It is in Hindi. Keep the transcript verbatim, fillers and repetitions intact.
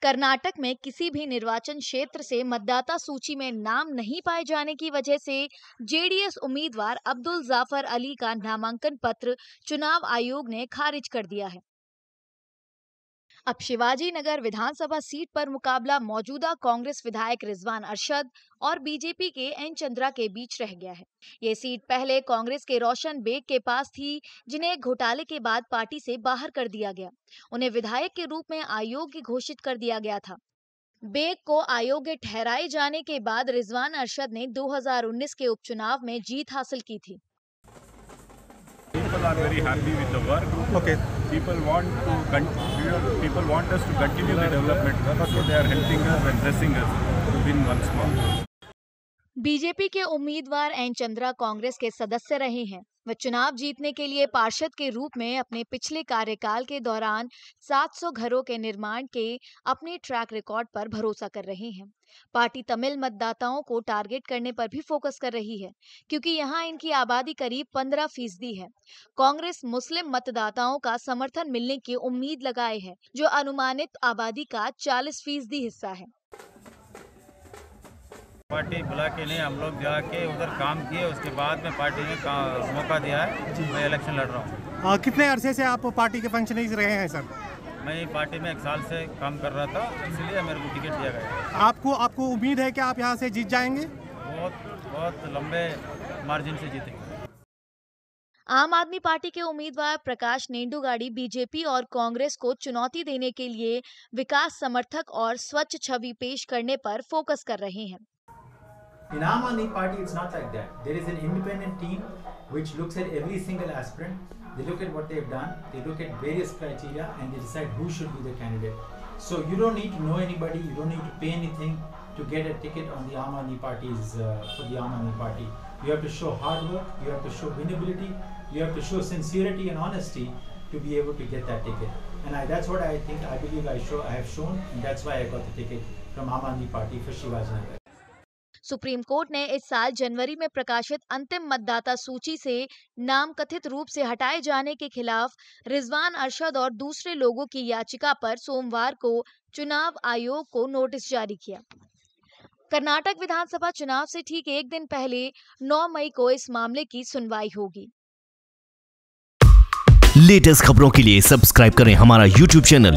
कर्नाटक में किसी भी निर्वाचन क्षेत्र से मतदाता सूची में नाम नहीं पाए जाने की वजह से जेडीएस उम्मीदवार अब्दुल जाफर अली का नामांकन पत्र चुनाव आयोग ने खारिज कर दिया है। अब शिवाजी नगर विधानसभा सीट पर मुकाबला मौजूदा कांग्रेस विधायक रिजवान अरशद और बीजेपी के एन चंद्रा के बीच रह गया है। ये सीट पहले कांग्रेस के रोशन बेग के पास थी, जिन्हें घोटाले के बाद पार्टी से बाहर कर दिया गया। उन्हें विधायक के रूप में अयोग्य घोषित कर दिया गया था। बेग को अयोग्य ठहराए जाने के बाद रिजवान अरशद ने दो हज़ार उन्नीस के उपचुनाव में जीत हासिल की थी। People are very happy with the work. Okay. People want to continue. People want us to continue the development. So they are helping us and blessing us to win once more. BJP के उम्मीदवार एन चंद्रा कांग्रेस के सदस्य रहे हैं। वे चुनाव जीतने के लिए पार्षद के रूप में अपने पिछले कार्यकाल के दौरान सात सौ घरों के निर्माण के अपने ट्रैक रिकॉर्ड पर भरोसा कर रहे हैं। पार्टी तमिल मतदाताओं को टारगेट करने पर भी फोकस कर रही है, क्योंकि यहां इनकी आबादी करीब पंद्रह फीसदी है। कांग्रेस मुस्लिम मतदाताओं का समर्थन मिलने की उम्मीद लगाए है, जो अनुमानित आबादी का चालीस फीसदी हिस्सा है। पार्टी बुला के नहीं, हम लोग जाके उधर काम किए, उसके बाद में पार्टी ने मौका दिया है। मैं इलेक्शन लड़ रहा हूँ। कितने अरसे से आप पार्टी के फंक्शनरीज रहे हैं सर? मैं पार्टी में एक साल से काम कर रहा था, इसलिए मेरे को टिकट दिया गया। आपको आपको उम्मीद है कि आप यहाँ से जीत जाएंगे? बहुत बहुत लंबे मार्जिन से जीतेंगे। आम आदमी पार्टी के उम्मीदवार प्रकाश नेंडुगाड़ी बीजेपी और कांग्रेस को चुनौती देने के लिए विकास समर्थक और स्वच्छ छवि पेश करने पर फोकस कर रहे हैं। In Aam Aadmi Party, it's not like that. There is an independent team which looks at every single aspirant. They look at what they've done, they look at various criteria, and they decide who should be the candidate. So you don't need to know anybody, you don't need to pay anything to get a ticket on the Aam Aadmi Party's uh, for the Aam Aadmi Party. You have to show hard work, you have to show winnability, you have to show sincerity and honesty to be able to get that ticket. And I, that's what I think, I believe I show, I have shown, and that's why I got the ticket from Aam Aadmi Party for Shivaji Nagar. Supreme court ने इस साल जनवरी में प्रकाशित अंतिम मतदाता सूची से नाम कथित रूप से हटाए जाने के खिलाफ रिजवान अरशद और दूसरे लोगों की याचिका पर सोमवार को चुनाव आयोग को नोटिस जारी किया। कर्नाटक विधानसभा चुनाव से ठीक एक दिन पहले नौ मई को इस मामले की सुनवाई होगी। लेटेस्ट खबरों के लिए सब्सक्राइब करें हमारा यूट्यूब चैनल